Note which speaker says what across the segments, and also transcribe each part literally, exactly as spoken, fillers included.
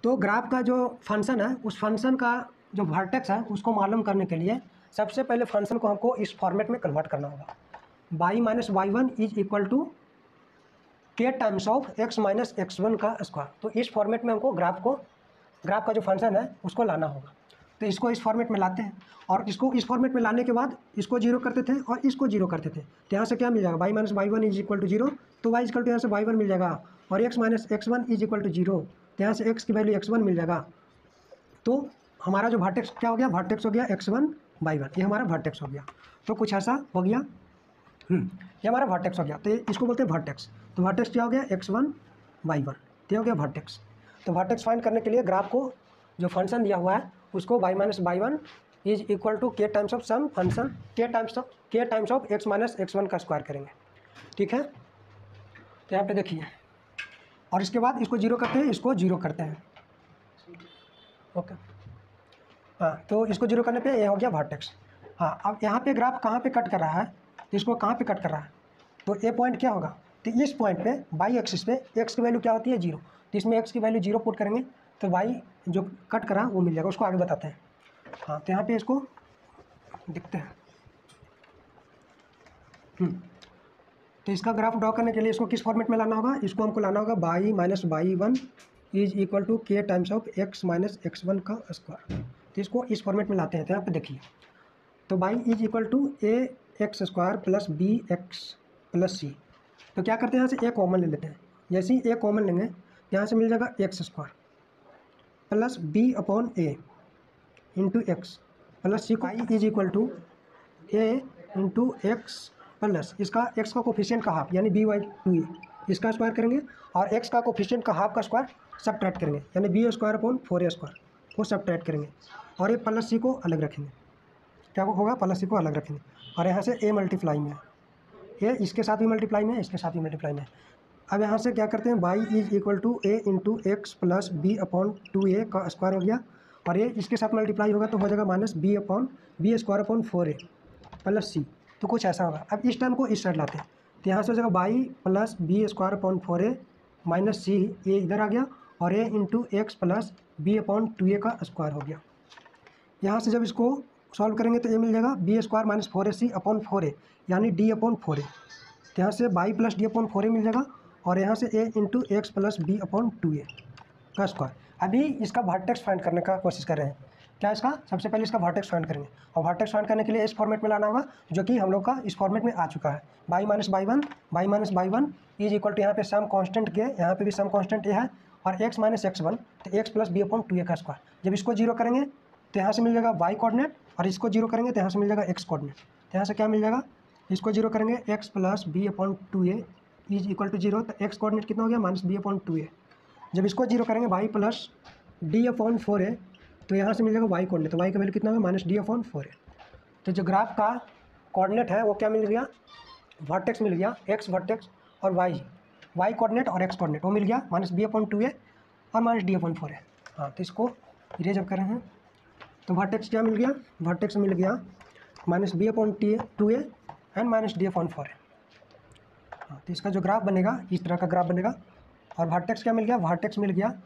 Speaker 1: तो ग्राफ का जो फंक्शन है उस फंक्शन का जो वर्टेक्स है उसको मालूम करने के लिए सबसे पहले फंक्शन को हमको इस फॉर्मेट में कन्वर्ट करना होगा। Y minus y one is equal to k times of x minus x one का स्क्वायर। तो इस फॉर्मेट में हमको ग्राफ को ग्राफ का जो फंक्शन है उसको लाना होगा। तो इसको इस फॉर्मेट में लाते हैं और इसको इस फॉर्मेट में लाने के बाद इसको जीरो करते थे और इसको जीरो करते थे। तो यहाँ से क्या मिल जाएगा, y minus y one is equal to zero, तो वाई इक्वल टू यहाँ से वाई वन मिल जाएगा और x minus x one is equal to zero, तो यहाँ से एक्स की वैल्यू एक्स वन मिल जाएगा। तो हमारा जो वर्टेक्स क्या हो गया, वर्टेक्स हो गया एक्स वन वाई वन, ये हमारा वर्टेक्स हो गया। तो कुछ ऐसा हो गया, ये हमारा वर्टेक्स हो गया। तो इसको बोलते हैं वर्टेक्स। तो वर्टेक्स क्या हो गया, एक्स वन वाई वन, ये हो गया वर्टेक्स। तो वर्टेक्स फाइंड करने के लिए ग्राफ को जो फंक्शन दिया हुआ है उसको y minus y one is equal to k times of some function k times of k times of x minus x one का स्क्वायर करेंगे। ठीक है, तो यहाँ पे देखिए, और इसके बाद इसको जीरो करते हैं, इसको जीरो करते हैं। ओके, हाँ, तो इसको जीरो करने पे ये हो गया वर्टेक्स। हाँ, अब यहाँ पे ग्राफ कहाँ पे कट कर रहा है, तो इसको कहाँ पे कट कर रहा है, तो ए पॉइंट क्या होगा, तो इस पॉइंट पे बाई एक्सिस पे एक्स की वैल्यू क्या होती है, जीरो। तो इसमें एक्स की वैल्यू जीरो पुट करेंगे तो वाई जो कट करा वो मिल जाएगा, उसको आगे बताते हैं। हाँ, तो यहाँ पे इसको देखते हैं। तो इसका ग्राफ ड्रॉ करने के लिए इसको किस फॉर्मेट में लाना होगा, इसको हमको लाना होगा y minus y one is equal to k times of x minus x one का स्क्वायर। तो इसको इस फॉर्मेट में लाते हैं। तो यहाँ पे देखिए, तो y is equal to a x square plus b x plus c. तो क्या करते हैं, यहाँ से ए कॉमन ले लेते हैं। जैसे ही ए कॉमन लेंगे यहाँ से मिल जाएगा x square plus b upon a into x plus c. Y is equal to a into x plus इसका एक्स का कोफिशिएंट का हाफ यानी बी वाई टू ए, इसका स्क्वायर करेंगे और एक्स का कोफिशिएंट का हाफ का स्क्वायर सब्ट्रैक्ट करेंगे यानी b square upon four a square को सब्ट्रैक्ट करेंगे और ये प्लस सी को अलग रखेंगे। क्या होगा, प्लस सी को अलग रखेंगे और यहाँ से ए मल्टीप्लाई में है, ये इसके साथ भी मल्टीप्लाई में है, इसके साथ भी मल्टीप्लाई में है। अब यहाँ से क्या करते हैं, y is equal to a into x plus b upon two a का स्क्वायर हो गया और ये इसके साथ मल्टीप्लाई होगा तो हो जाएगा minus b upon b square upon four a plus c. तो कुछ ऐसा होगा। अब इस टाइम को इस साइड लाते हैं तो यहाँ से हो जाएगा y plus b square upon four a minus c, ये इधर आ गया और a into x plus b upon two a का स्क्वायर हो गया। यहाँ से जब इसको सॉल्व करेंगे तो ये मिल जाएगा b square minus four a c upon four a यानी डी अपॉन फोर ए। तो यहाँ से y plus D upon four a मिल जाएगा और यहाँ से a into x plus b upon two a का स्क्वायर। अभी इसका वर्टेक्स फाइंड करने का कोशिश कर रहे हैं। क्या इसका, सबसे पहले इसका वर्टेक्स फाइंड करेंगे और वर्टेक्स फाइंड करने के लिए इस फॉर्मेट में लाना होगा जो कि हम लोग का इस फॉर्मेट में आ चुका है। Y minus y one y minus y one is equal to यहाँ पे सम कांस्टेंट के, यहाँ पे भी सम कांस्टेंट ए है और एक्स माइनस एक्स वन तो x plus b upon two a का स्क्वायर। जब इसको जीरो करेंगे तो यहाँ से मिल जाएगा वाई कोऑर्डिनेट और इसको जीरो करेंगे तो यहाँ से मिल जाएगा एक्स कोऑर्डिनेट। तो यहाँ से क्या मिल जाएगा, इसको जीरो करेंगे x plus b upon two a is equal to zero, तो एक्स कोऑर्डिनेट कितना हो गया, minus b upon two a. जब इसको जीरो करेंगे y plus D upon four a तो यहाँ से मिल जाएगा वाई कोऑर्डिनेट, तो वाई का वैल्यू कितना होगा, minus D upon four a. तो जो ग्राफ का कोऑर्डिनेट है वो क्या मिल गया, वर्टेक्स मिल गया, एक्स वर्टेक्स और वाई वाई कोऑर्डिनेट और एक्स कोऑर्डिनेट वो मिल गया minus b upon two a और minus D upon four a. हाँ, तो इसको इरेज अप कर रहे हैं तो वर्टेक्स क्या मिल गया, वर्टेक्स मिल गया minus b upon t two a and minus D upon four a. हाँ, तो इसका जो ग्राफ बनेगा इस तरह का ग्राफ बनेगा और वर्टेक्स क्या मिल गया, वर्टेक्स मिल गया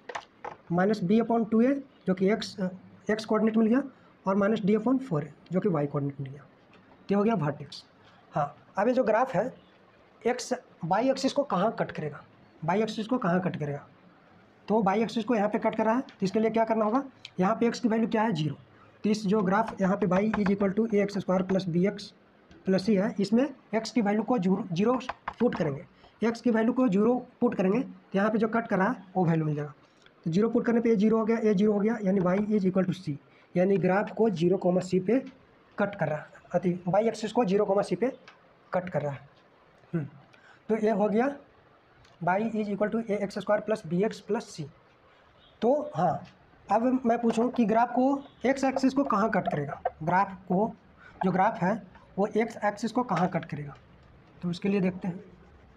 Speaker 1: minus b upon two a जो कि एक्स एक्स कोऑर्डिनेट मिल गया और minus D upon four a जो कि वाई कोऑर्डिनेट मिल गया। तो हो गया वर्टेक्स। हाँ, अब ये जो ग्राफ है एक्स बाई एक्सिस को कहाँ कट करेगा, बाई एक्सिस को कहाँ कट करेगा, तो बाई एक्सिस को यहाँ पे कट कर रहा है तो इसके लिए क्या करना होगा, यहाँ पे एक्स की वैल्यू क्या है, जीरो। तो इस जो ग्राफ यहाँ पे y is equal to a x square plus b x plus c है, इसमें एक्स की वैल्यू को जीरो पुट करेंगे, एक्स की वैल्यू को जीरो पुट करेंगे तो यहाँ पे जो कट कर रहा है वो वैल्यू मिल जाएगा। तो जीरो पुट करने पे ए जीरो हो गया, ए जीरो हो गया यानी y is equal to c, यानी ग्राफ को जीरो कोमा सी पे कट कर रहा है, अति बाई एक्सिस को जीरो कोमा सी पे कट कर रहा है। तो ये हो गया y is equal to a x square plus b x plus c. तो हाँ, अब मैं पूछूं कि ग्राफ को एक्स एक्सिस को कहाँ कट करेगा, ग्राफ को जो ग्राफ है वो एक्स एक्सिस को कहाँ कट करेगा, तो उसके लिए देखते हैं।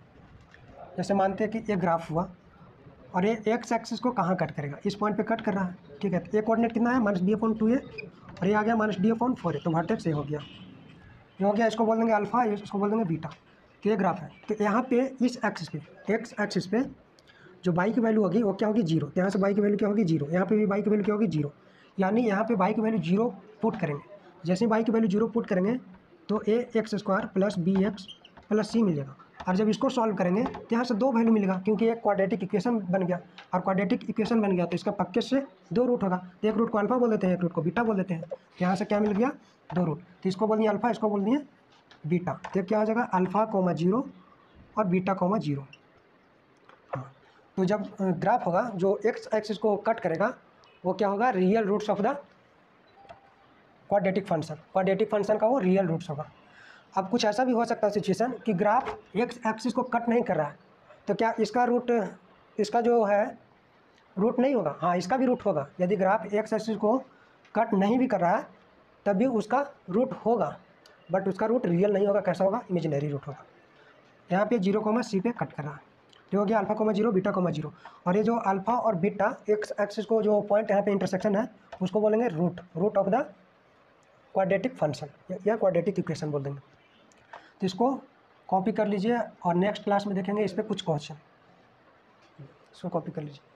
Speaker 1: जैसे मानते हैं कि ये ग्राफ हुआ और ये एक्स एक्सिस को कहाँ कट करेगा, इस पॉइंट पे कट कर रहा है, ठीक है। तो ए कोऑर्डिनेट कितना है, minus b upon two a और ये आ गया minus D upon four a, तो वर्टेक्स ये हो गया, ये हो गया, इसको बोल देंगे अल्फा, इसको बोल देंगे बीटा। तो ये ग्राफ है, तो यहाँ पे इस एक्सिस पे एक्स एक्सिस पे जो बाई की वैल्यू होगी वो क्या होगी जीरो, यहाँ से बाई की वैल्यू क्या होगी जीरो, यहाँ पे भी बाई की वैल्यू क्या होगी जीरो, यानी यहाँ पे बाई की वैल्यू जीरो पुट करेंगे। जैसे ही बाई की वैल्यू जीरो पुट करेंगे तो a x square plus b x plus c मिलेगा। और जब इसको सॉल्व करेंगे तो यहाँ से दो वैल्यू मिलेगा, क्योंकि एक क्वाड्रेटिक इक्वेशन बन गया, और क्वाड्रेटिक इक्वेशन बन गया तो इसका पक्के से दो रूट होगा। तो एक रूट को अल्फा बोल देते हैं, एक रूट को बीटा बोल देते हैं। तो यहाँ से क्या मिल गया, दो रूट, तो इसको बोल दिए अल्फा, इसको बोल दिए बीटा। तो क्या हो जाएगा, अल्फा कोमा जीरो और बीटा कोमा जीरो। हाँ, तो जब ग्राफ होगा जो एक्स एक्सिस को कट करेगा वो क्या होगा, real roots of the quadratic function, quadratic function का वो रियल रूट्स होगा। अब कुछ ऐसा भी हो सकता है सिचुएशन कि ग्राफ एक्स एक्सिस को कट नहीं कर रहा है, तो क्या इसका रूट, इसका जो है रूट नहीं होगा, हाँ इसका भी रूट होगा। यदि ग्राफ एक्स एक्सिस को कट नहीं भी कर रहा है तब भी उसका रूट होगा, बट उसका रूट रियल नहीं होगा, कैसा होगा, इमेजिनरी रूट होगा। यहाँ पे जीरो कोमा सी पे कट कर रहा है, जो हो गया alpha comma zero beta comma zero. और ये जो अल्फा और बीटा एक्स एक्सिस को जो पॉइंट यहाँ पे इंटरसेक्शन है उसको बोलेंगे root, root of the quadratic function या क्वाड्रेटिक इक्वेशन बोल देंगे। तो इसको कॉपी कर लीजिए और नेक्स्ट क्लास में देखेंगे इस पर कुछ क्वेश्चन, इसको कॉपी कर लीजिए।